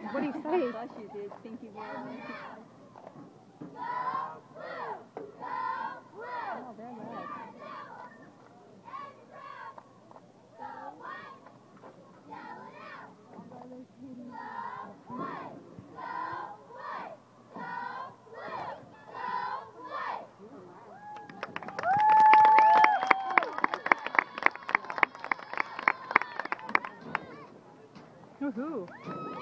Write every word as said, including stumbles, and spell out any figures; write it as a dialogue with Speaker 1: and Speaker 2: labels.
Speaker 1: What do you say?
Speaker 2: I thought you did. Think you did. Oh, very good.
Speaker 1: Woohoo!